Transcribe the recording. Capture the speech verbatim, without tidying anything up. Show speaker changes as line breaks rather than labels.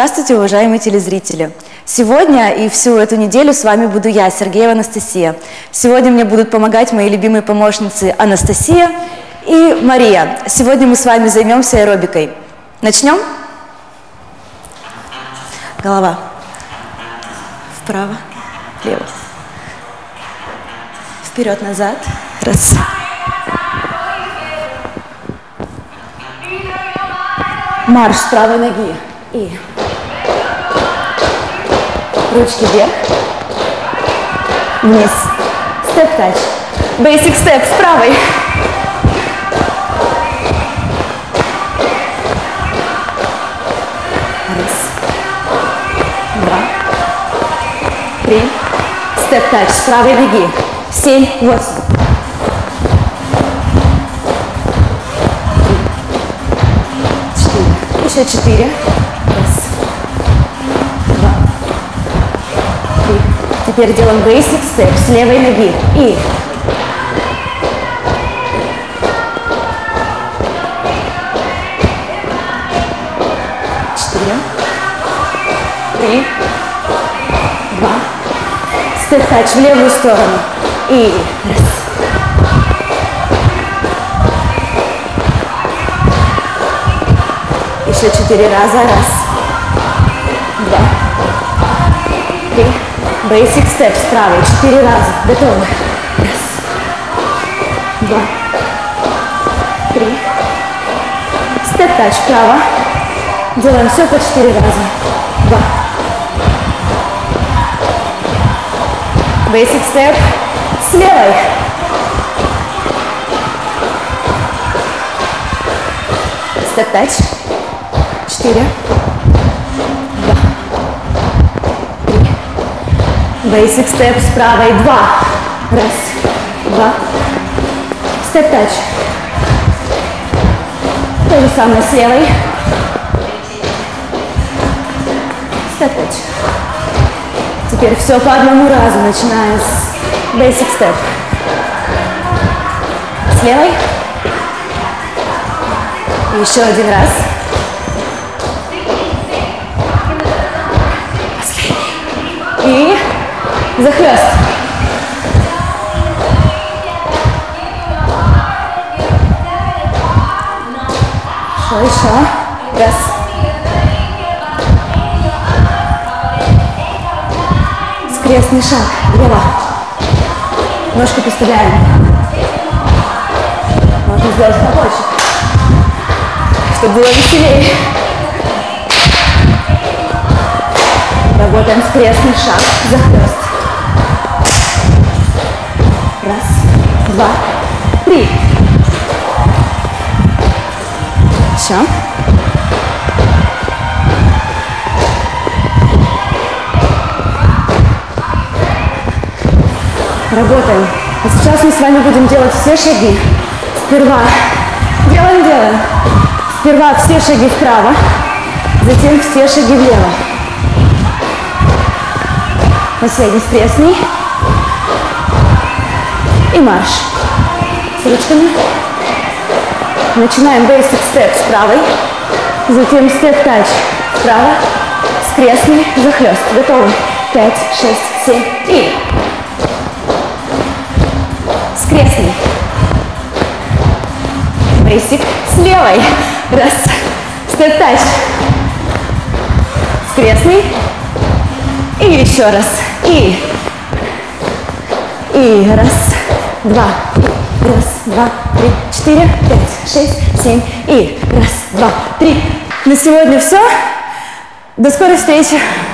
Здравствуйте, уважаемые телезрители! Сегодня и всю эту неделю с вами буду я, Сергеева Анастасия. Сегодня мне будут помогать мои любимые помощницы Анастасия и Мария. Сегодня мы с вами займемся аэробикой. Начнем? Голова. Вправо, влево. Вперед-назад. Раз. Марш с правой ноги. И ручки вверх, вниз, степ-тач, basic степ с правой. Раз, два, три, степ-тач с правой ноги, семь, восемь. Еще четыре. Раз, два, три. Теперь делаем basic step с левой ноги. И четыре, три, два. Степ-тач в левую сторону. И раз. Еще четыре раза. Раз, два, три. Basic step с правой. Четыре раза. Готовы. Раз, два, три. Степ-тач вправо. Делаем все по четыре раза. Два. Basic step с левой. Степ-тач. Четыре, два, три. Basic step с правой. Два. Раз, два. Степ-тач. То же самое с левой. Степ-тач. Теперь все по одному разу, начиная с basic step. С левой. Еще один раз. И захлест. Еще, еще. Раз. Скрестный шаг. Лево. Ножку поставляем. Можно сделать побольше, чтобы было веселее. Работаем скрестный шаг, захлест. Раз, два, три. Еще. Работаем. А сейчас мы с вами будем делать все шаги. Сперва делаем, делаем. Сперва все шаги вправо, затем все шаги влево. Последний скрестный. И марш. С ручками. Начинаем basic step с правой. Затем степ-тач вправо. Скрестный, захлест. Готовы. Пять, шесть, семь. И скрестный. Basic с левой. Раз. Степ-тач. Скрестный. И еще раз. И. И раз, два, раз, два, три, четыре, пять, шесть, семь. И раз, два, три. На сегодня все. До скорой встречи.